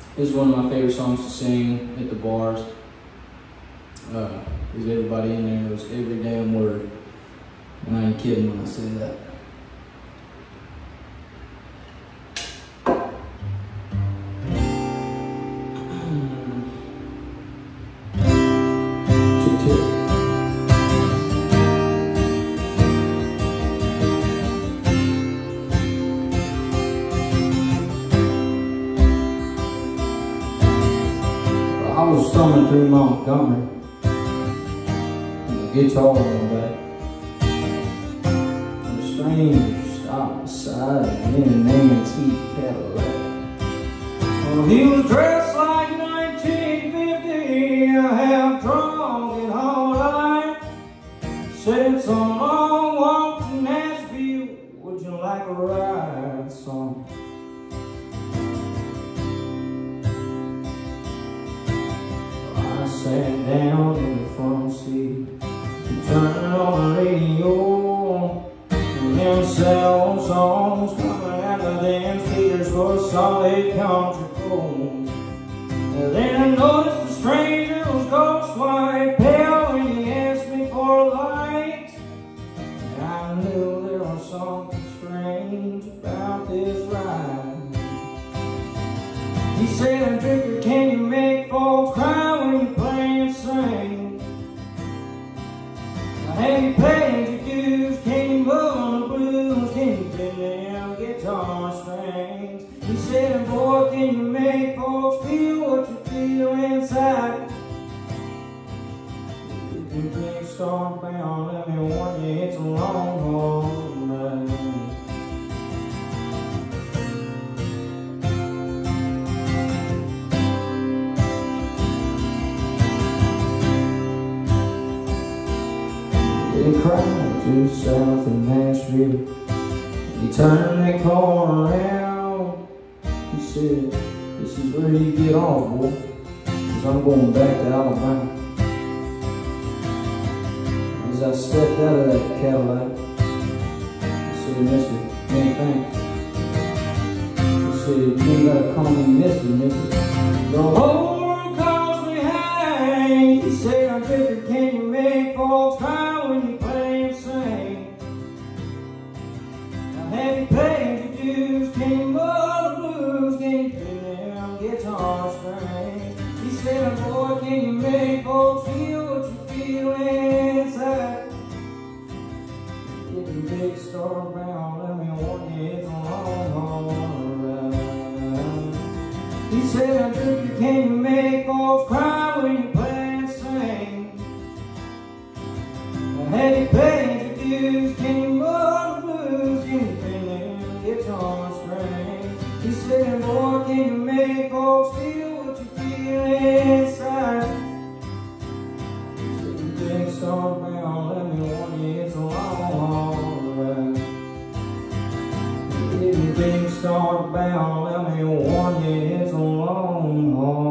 This is one of my favorite songs to sing at the bars. Because everybody in there knows every damn word. And I ain't kidding when I say that. I was thumbing through Montgomery, and the guitar on the back. And a stranger stopped beside me in an antique Cadillac. Well, he was dressed like 1950, half drunk and all night. Said it's a long walk to Nashville, would you like a ride, son? Sat down in the front seat and turned on the radio, and them cell songs coming out of them speakers was solid country gold. And then I noticed the stranger was ghost white pale when he asked me for a light. And I knew there was something strange about this ride. He said, "Drinker, can you make folks cry when you play and sing? Have you paid your dues? Can you move on the blues? Can you bend them guitar strings?" He said, "Boy, can you make folks feel what you feel inside? If you think start bound, let me warn you, it's a long, hard ride." He cried to south of Nashville. He turned that car around. He said, "This is where you get off, boy, 'cause I'm going back to Alabama." As I stepped out of that Cadillac, I said, "Mister, many thanks." He said, "You ain't gotta call me Mister, the whole world calls me Hank." He said, "I'm Drinker, can you make folks cry when you play and sing? Now have you paid your dues? Can you move the blues? Can you bend them guitar strings?" He said, "Boy, can you make folks feel what you feel inside? If you big star bound, let me warn you, it's a long, hard ride." He said, "Drinker, can you make folks cry when you play and sing? Have you paid your dues? Can you move the blues? Can you bend them guitar strings?" He said, "Boy, can you make folks feel what you feel inside? If you think start bound, let me warn you, it's a long, hard ride. If you think start bound, let me warn you, it's a long, hard ride."